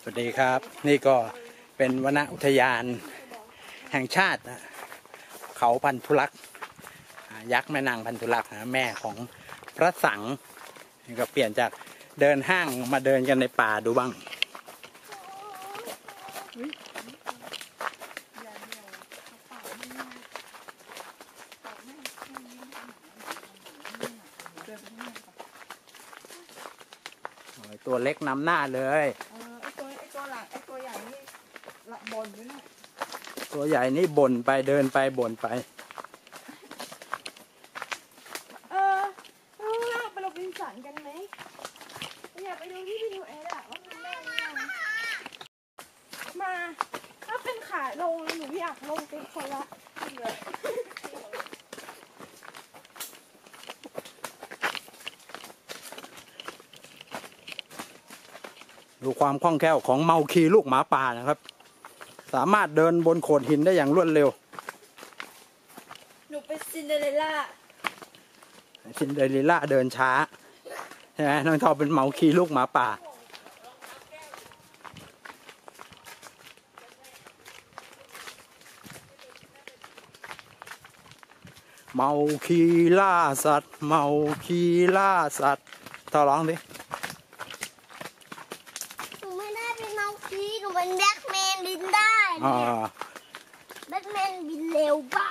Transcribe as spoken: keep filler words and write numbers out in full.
สวัสดีครับนี่ก็เป็นวนอุทยานแห่งชาติเขาพันธุรักษ์ยักษ์แม่นางพันธุรักษ์แม่ของพระสังฆ์ก็เปลี่ยนจากเดินห้างมาเดินกันในป่าดูบ้างตัวเล็กนำหน้าเลยไอตัวไอตัวหลังไอตัวใหญ่นี่ละบนด้วยนะตัวใหญ่นี่บ่นไปเดินไปบ่นไปเออเราไปโรบินสันกันไหมอยากไปดูที่พี่ดูเอสอะว่ามันได้ยังมาถ้าเป็นขาลงหนูอยากลงเป็นคนละเลยดูความคล่องแคล่วของเมาคีลูกหมาป่านะครับสามารถเดินบนโขดหินได้อย่างรวดเร็วหนูเป็นซินเดอเรลล่าซินเดอเรลล่าเดินช้าใช่ไหมน้องทอเป็นเมาคีลูกหมาป่าเมาคีล่าสัตว์เมาคีล่าสัตว์ต่อร้องดิหนูเป็นแบ็คแมนบินได้เนี่ยแบ็คแมนบินเร็วป่ะ